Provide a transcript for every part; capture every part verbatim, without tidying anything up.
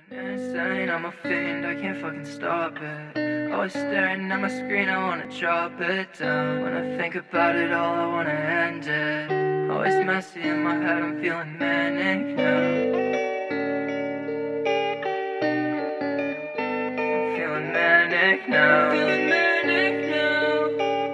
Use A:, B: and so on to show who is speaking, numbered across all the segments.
A: Insane, I'm a fiend, I can't fucking stop it. Always staring at my screen, I wanna drop it down. When I think about it all, I wanna end it. Always messy in my head, I'm feeling manic now. I'm feeling manic now. I'm feeling manic now.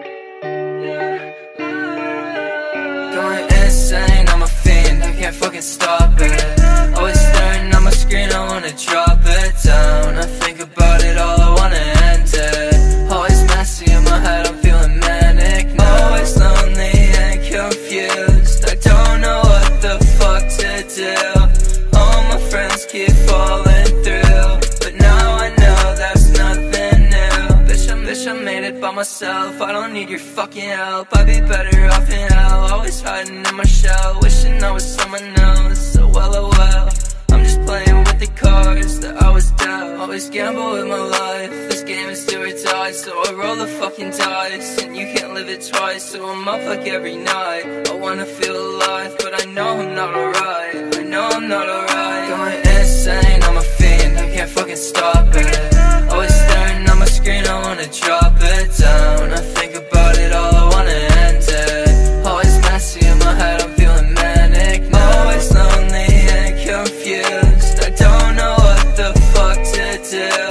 A: Yeah. Going insane, I'm a fiend, I can't fucking stop it. Always staring at my screen, I wanna drop it down. When I think about it all, I wanna end it. Always messy in my head, I'm feeling manic now. Always lonely and confused, I don't know what the fuck to do. All my friends keep falling through, but now I know there's nothing new. Bitch, I, bitch, I made it by myself, I don't need your fucking help. I'd be better off in hell, always hiding in my shell, wishing I was someone else. So well, oh well, I'm just playing with the cards that I was dealt. Always gamble with my life, this game is do or die. So I roll the fucking dice, and you can't live it twice. So I'm up like every night, I wanna feel alive, but I know I'm not alright. I know I'm not alright. Going insane, I'm a fiend, I can't fucking stop it. Always staring at my screen, I wanna drop it down. When I think about it all, I wanna end it. Always messy in my head, I'm feeling manic now. Always lonely and confused, I don't know what the fuck to do.